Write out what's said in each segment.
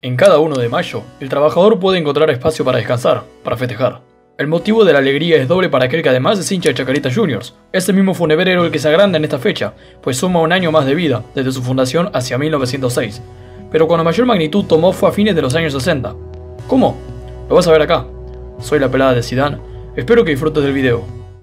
En cada 1 de mayo, el trabajador puede encontrar espacio para descansar, para festejar. El motivo de la alegría es doble para aquel que además es hincha de Chacarita Juniors. Es el mismo funebrero el que se agranda en esta fecha, pues suma un año más de vida, desde su fundación hacia 1906. Pero cuando mayor magnitud tomó fue a fines de los años 60. ¿Cómo? Lo vas a ver acá. Soy la pelada de Zidane, espero que disfrutes del video.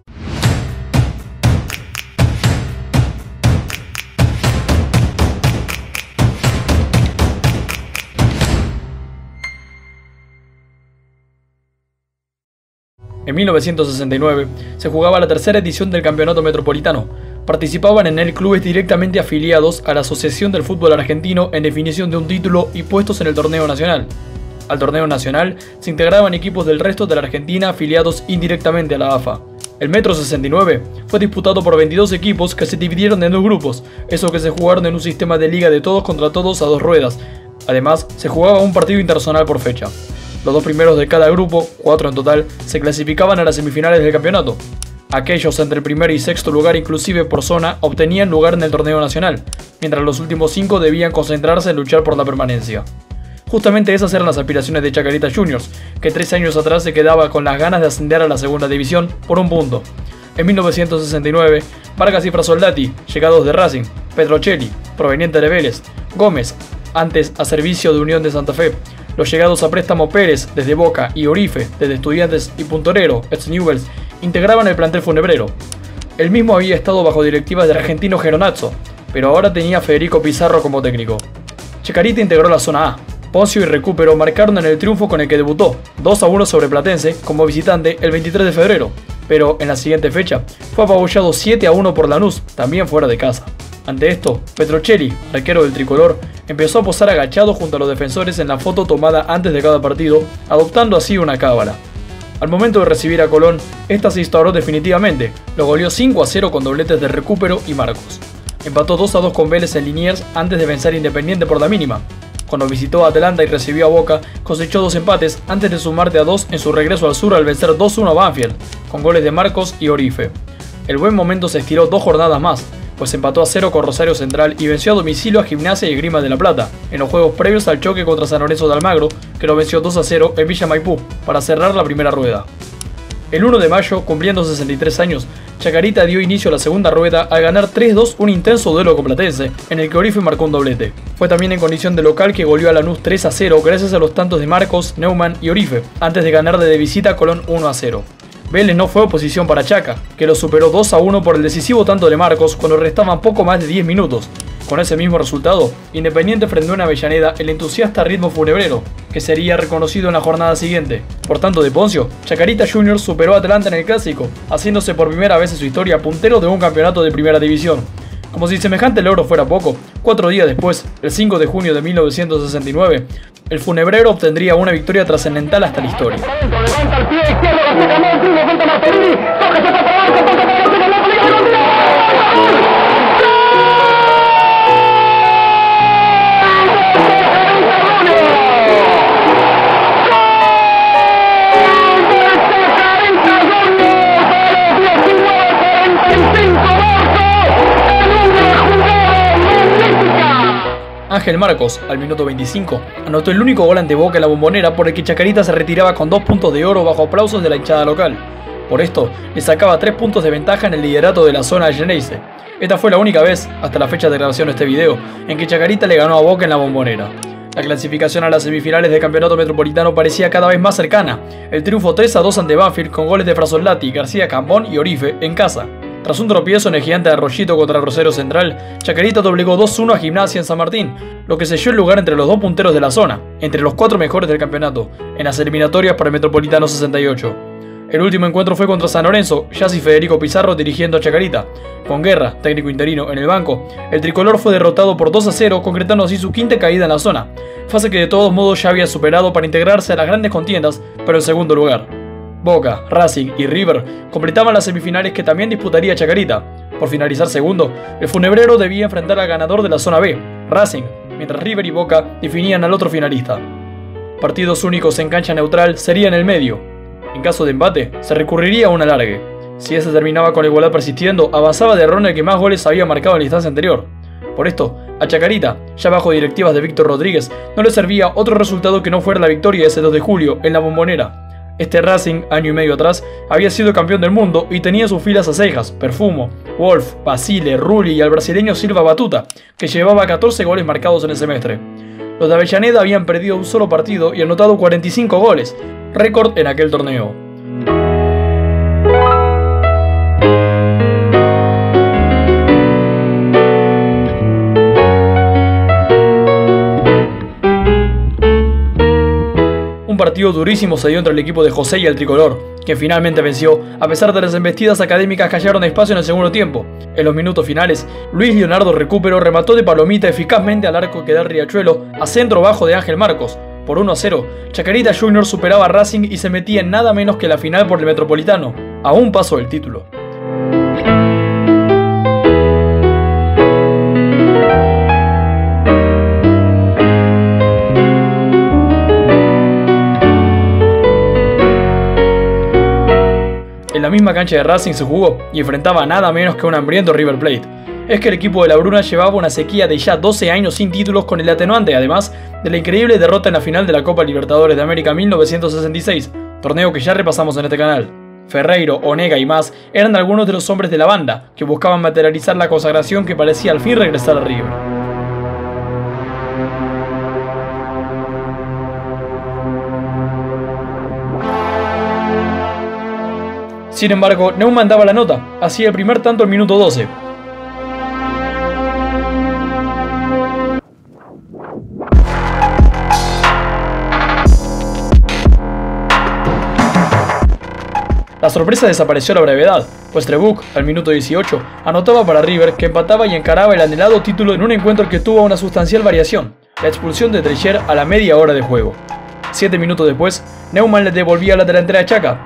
En 1969 se jugaba la tercera edición del Campeonato Metropolitano. Participaban en él clubes directamente afiliados a la Asociación del Fútbol Argentino en definición de un título y puestos en el torneo nacional. Al torneo nacional se integraban equipos del resto de la Argentina afiliados indirectamente a la AFA. El Metro 69 fue disputado por 22 equipos que se dividieron en 2 grupos, eso que se jugaron en un sistema de liga de todos contra todos a 2 ruedas. Además, se jugaba un partido internacional por fecha. Los 2 primeros de cada grupo, 4 en total, se clasificaban a las semifinales del campeonato. Aquellos entre el primer y sexto lugar, inclusive por zona, obtenían lugar en el torneo nacional, mientras los últimos 5 debían concentrarse en luchar por la permanencia. Justamente esas eran las aspiraciones de Chacarita Juniors, que 3 años atrás se quedaba con las ganas de ascender a la segunda división por un punto. En 1969, Vargas y Frasoldati, llegados de Racing, Petrocelli, proveniente de Vélez, Gómez, antes a servicio de Unión de Santa Fe, los llegados a préstamo Pérez desde Boca y Orife desde Estudiantes y Puntorero, ex Newell's, integraban el plantel funebrero. El mismo había estado bajo directivas de Argentino Geronazzo, pero ahora tenía a Federico Pizarro como técnico. Chacarita integró la zona A. Poncio y Recupero marcaron en el triunfo con el que debutó, 2-1 sobre Platense, como visitante el 23 de febrero, pero en la siguiente fecha fue apabullado 7-1 por Lanús, también fuera de casa. Ante esto, Petrocelli, arquero del tricolor, empezó a posar agachado junto a los defensores en la foto tomada antes de cada partido, adoptando así una cábala. Al momento de recibir a Colón, esta se instauró definitivamente, lo goleó 5-0 con dobletes de Recupero y Marcos. Empató 2-2 con Vélez en Liniers antes de vencer a Independiente por la mínima. Cuando visitó a Atlanta y recibió a Boca, cosechó 2 empates antes de sumar de a 2 en su regreso al sur al vencer 2-1 a Banfield, con goles de Marcos y Orife. El buen momento se estiró 2 jornadas más, pues empató a 0 con Rosario Central y venció a domicilio a Gimnasia y Esgrima de la Plata, en los juegos previos al choque contra San Lorenzo de Almagro, que lo venció 2-0 en Villa Maipú, para cerrar la primera rueda. El 1 de mayo, cumpliendo 63 años, Chacarita dio inicio a la segunda rueda al ganar 3-2 un intenso duelo con Platense, en el que Orife marcó un doblete. Fue también en condición de local que goleó a Lanús 3-0 gracias a los tantos de Marcos, Neumann y Orife, antes de ganar de visita a Colón 1-0. Vélez no fue oposición para Chaca, que lo superó 2-1 por el decisivo tanto de Marcos cuando restaban poco más de 10 minutos. Con ese mismo resultado, Independiente frenó en Avellaneda el entusiasta ritmo funebrero, que sería reconocido en la jornada siguiente. Por tanto, de Poncio, Chacarita Juniors superó a Atlanta en el Clásico, haciéndose por primera vez en su historia puntero de un campeonato de primera división. Como si semejante logro fuera poco, 4 días después, el 5 de junio de 1969, el funebrero obtendría una victoria trascendental hasta la historia. Levanta el pie izquierdo, la saca Monti, le falta Martelli, toca se para abajo, toca para abajo, Ángel Marcos, al minuto 25, anotó el único gol ante Boca en la Bombonera por el que Chacarita se retiraba con 2 puntos de oro bajo aplausos de la hinchada local. Por esto, le sacaba 3 puntos de ventaja en el liderato de la zona Geneise. Esta fue la única vez, hasta la fecha de grabación de este video, en que Chacarita le ganó a Boca en la Bombonera. La clasificación a las semifinales del Campeonato Metropolitano parecía cada vez más cercana. El triunfo 3-2 ante Banfield con goles de Frasoldati, García Cambón y Orife en casa. Tras un tropiezo en el gigante de Arroyito contra Rosario Central, Chacarita doblegó 2-1 a Gimnasia en San Martín, lo que selló el lugar entre los 2 punteros de la zona, entre los 4 mejores del campeonato, en las eliminatorias para el Metropolitano 68. El último encuentro fue contra San Lorenzo, ya sin Federico Pizarro dirigiendo a Chacarita. Con Guerra, técnico interino, en el banco, el tricolor fue derrotado por 2-0, concretando así su 5ª caída en la zona, fase que de todos modos ya había superado para integrarse a las grandes contiendas, pero en segundo lugar. Boca, Racing y River completaban las semifinales que también disputaría Chacarita. Por finalizar segundo, el funebrero debía enfrentar al ganador de la zona B, Racing, mientras River y Boca definían al otro finalista. Partidos únicos en cancha neutral serían el medio. En caso de empate, se recurriría a un alargue. Si ese terminaba con la igualdad persistiendo, avanzaba de ronda el que más goles había marcado en la instancia anterior. Por esto, A Chacarita, ya bajo directivas de Víctor Rodríguez, no le servía otro resultado que no fuera la victoria ese 2 de julio en la Bombonera. Este Racing, año y medio atrás, había sido campeón del mundo y tenía sus filas a Seijas, Perfumo, Wolf, Basile, Rulli y al brasileño Silva Batuta, que llevaba 14 goles marcados en el semestre. Los de Avellaneda habían perdido un solo partido y anotado 45 goles, récord en aquel torneo. Un partido durísimo se dio entre el equipo de José y el tricolor, que finalmente venció, a pesar de las embestidas académicas que hallaron espacio en el segundo tiempo. En los minutos finales, Luis Leonardo Recupero remató de palomita eficazmente al arco que da el Riachuelo a centro bajo de Ángel Marcos. Por 1-0, Chacarita Juniors superaba a Racing y se metía en nada menos que la final por el Metropolitano, a un paso del título. En la misma cancha de Racing se jugó y enfrentaba nada menos que un hambriento River Plate. Es que el equipo de la Bruna llevaba una sequía de ya 12 años sin títulos, con el atenuante, además, de la increíble derrota en la final de la Copa Libertadores de América 1966, torneo que ya repasamos en este canal. Ferreiro, Onega y más eran algunos de los hombres de la banda que buscaban materializar la consagración que parecía al fin regresar a River. Sin embargo, Neumann daba la nota, hacía el primer tanto al minuto 12. La sorpresa desapareció a la brevedad, pues Trebuch, al minuto 18, anotaba para River, que empataba y encaraba el anhelado título en un encuentro que tuvo una sustancial variación, la expulsión de Treyer a la media hora de juego. 7 minutos después, Neumann le devolvía la delantera a Chaca.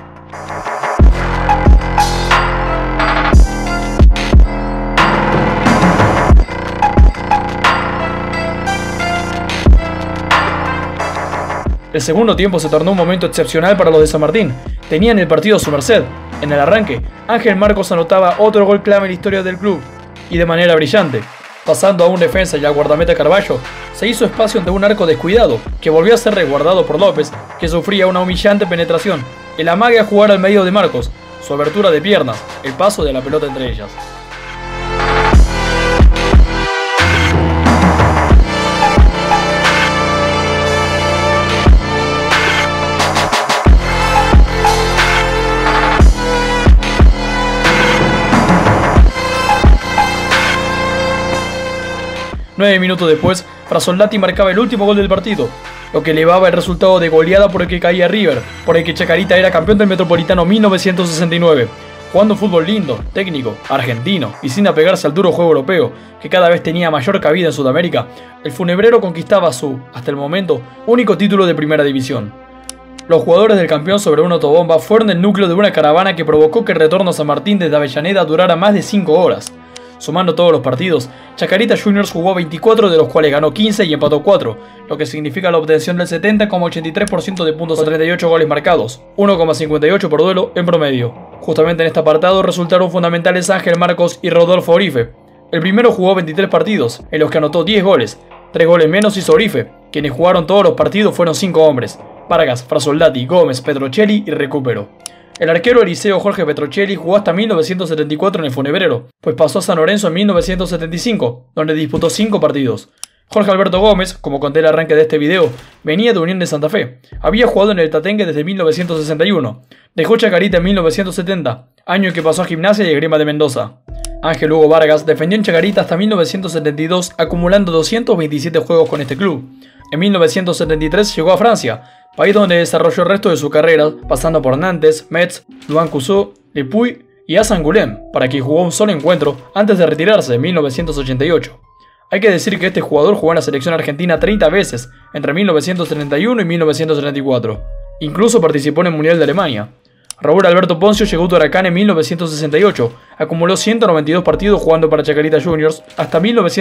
El segundo tiempo se tornó un momento excepcional para los de San Martín. Tenían el partido a su merced. En el arranque, Ángel Marcos anotaba otro gol clave en la historia del club, y de manera brillante. Pasando a un defensa y al guardameta Carballo, se hizo espacio ante un arco descuidado, que volvió a ser resguardado por López, que sufría una humillante penetración. El amague a jugar al medio de Marcos, su abertura de piernas, el paso de la pelota entre ellas. Nueve minutos después, Frasoldati marcaba el último gol del partido, lo que elevaba el resultado de goleada por el que caía River, por el que Chacarita era campeón del Metropolitano 1969, jugando un fútbol lindo, técnico, argentino y sin apegarse al duro juego europeo, que cada vez tenía mayor cabida en Sudamérica. El funebrero conquistaba su, hasta el momento, único título de primera división. Los jugadores del campeón sobre una autobomba fueron el núcleo de una caravana que provocó que el retorno a San Martín desde Avellaneda durara más de 5 horas. Sumando todos los partidos, Chacarita Juniors jugó 24, de los cuales ganó 15 y empató 4, lo que significa la obtención del 70,83% de puntos a 38 goles marcados, 1,58 por duelo en promedio. Justamente en este apartado resultaron fundamentales Ángel Marcos y Rodolfo Orife. El primero jugó 23 partidos, en los que anotó 10 goles, 3 goles menos hizo Orife. Quienes jugaron todos los partidos fueron 5 hombres: Vargas, Frasoldati, Gómez, Petrocelli y Recupero. El arquero Eliseo Jorge Petrocelli jugó hasta 1974 en el Funebrero, pues pasó a San Lorenzo en 1975, donde disputó 5 partidos. Jorge Alberto Gómez, como conté el arranque de este video, venía de Unión de Santa Fe. Había jugado en el Tatengue desde 1961. Dejó Chacarita en 1970, año en que pasó a Gimnasia y Esgrima de Mendoza. Ángel Hugo Vargas defendió en Chacarita hasta 1972, acumulando 227 juegos con este club. En 1973 llegó a Francia, país donde desarrolló el resto de su carrera, pasando por Nantes, Metz, Louvain Couso, Le Puy y Saint-Goulême, para quien jugó un solo encuentro antes de retirarse en 1988. Hay que decir que este jugador jugó en la selección argentina 30 veces, entre 1931 y 1934. Incluso participó en el Mundial de Alemania. Raúl Alberto Poncio llegó a Huracán en 1968, acumuló 192 partidos jugando para Chacarita Juniors hasta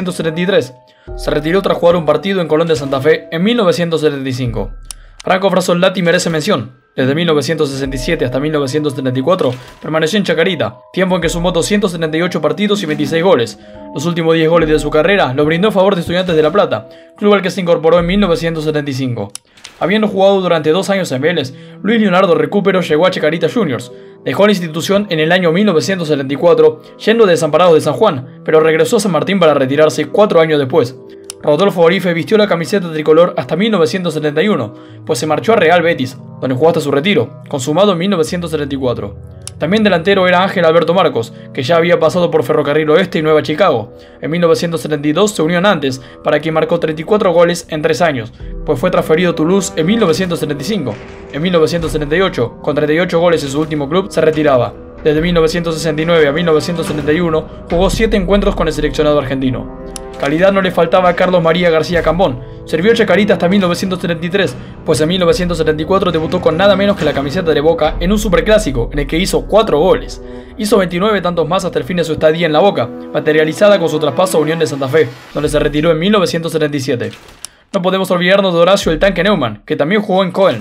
1973. Se retiró tras jugar un partido en Colón de Santa Fe en 1975. Franco Frasoldati merece mención. Desde 1967 hasta 1974 permaneció en Chacarita, tiempo en que sumó 278 partidos y 26 goles. Los últimos 10 goles de su carrera los brindó a favor de Estudiantes de La Plata, club al que se incorporó en 1975. Habiendo jugado durante 2 años en Vélez, Luis Leonardo Recupero llegó a Chacarita Juniors. Dejó la institución en el año 1974, yendo de Desamparados de San Juan, pero regresó a San Martín para retirarse 4 años después. Rodolfo Orife vistió la camiseta tricolor hasta 1971, pues se marchó a Real Betis, donde jugó hasta su retiro, consumado en 1974. También delantero era Ángel Alberto Marcos, que ya había pasado por Ferrocarril Oeste y Nueva Chicago. En 1972 se unió a Nantes, para quien marcó 34 goles en 3 años, pues fue transferido a Toulouse en 1975. En 1978, con 38 goles en su último club, se retiraba. Desde 1969 a 1971 jugó 7 encuentros con el seleccionado argentino. Calidad no le faltaba a Carlos María García Cambón. Sirvió a Chacarita hasta 1973, pues en 1974 debutó con nada menos que la camiseta de Boca en un superclásico en el que hizo 4 goles. Hizo 29 tantos más hasta el fin de su estadía en la Boca, materializada con su traspaso a Unión de Santa Fe, donde se retiró en 1977. No podemos olvidarnos de Horacio el Tanque Neumann, que también jugó en Köln.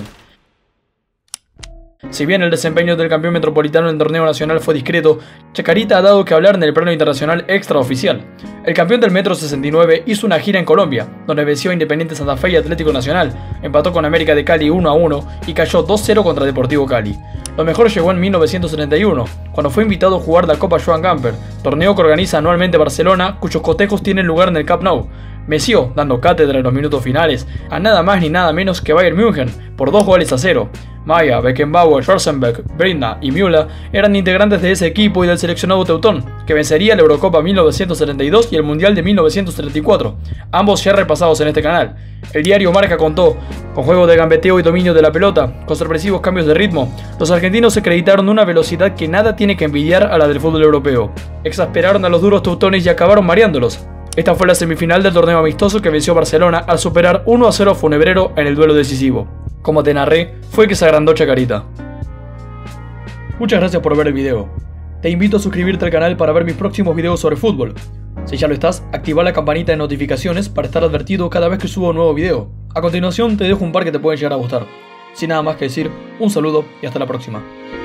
Si bien el desempeño del campeón metropolitano en el torneo nacional fue discreto, Chacarita ha dado que hablar en el plano internacional extraoficial. El campeón del Metro 69 hizo una gira en Colombia, donde venció a Independiente Santa Fe y Atlético Nacional, empató con América de Cali 1-1 y cayó 2-0 contra Deportivo Cali. Lo mejor llegó en 1971, cuando fue invitado a jugar la Copa Joan Gamper, torneo que organiza anualmente Barcelona, cuyos cotejos tienen lugar en el Camp Nou. Meció, dando cátedra en los minutos finales, a nada más ni nada menos que Bayern München, por 2-0. Maya, Beckenbauer, Schwarzenbeck, Brinda y Müller eran integrantes de ese equipo y del seleccionado teutón, que vencería la Eurocopa 1972 y el Mundial de 1974, ambos ya repasados en este canal. El diario Marca contó: con juego de gambeteo y dominio de la pelota, con sorpresivos cambios de ritmo, los argentinos se acreditaron una velocidad que nada tiene que envidiar a la del fútbol europeo. Exasperaron a los duros teutones y acabaron mareándolos. Esta fue la semifinal del torneo amistoso que venció Barcelona al superar 1-0 a Funebrero en el duelo decisivo. Como te narré, fue que se agrandó Chacarita. Muchas gracias por ver el video. Te invito a suscribirte al canal para ver mis próximos videos sobre fútbol. Si ya lo estás, activa la campanita de notificaciones para estar advertido cada vez que subo un nuevo video. A continuación te dejo un par que te pueden llegar a gustar. Sin nada más que decir, un saludo y hasta la próxima.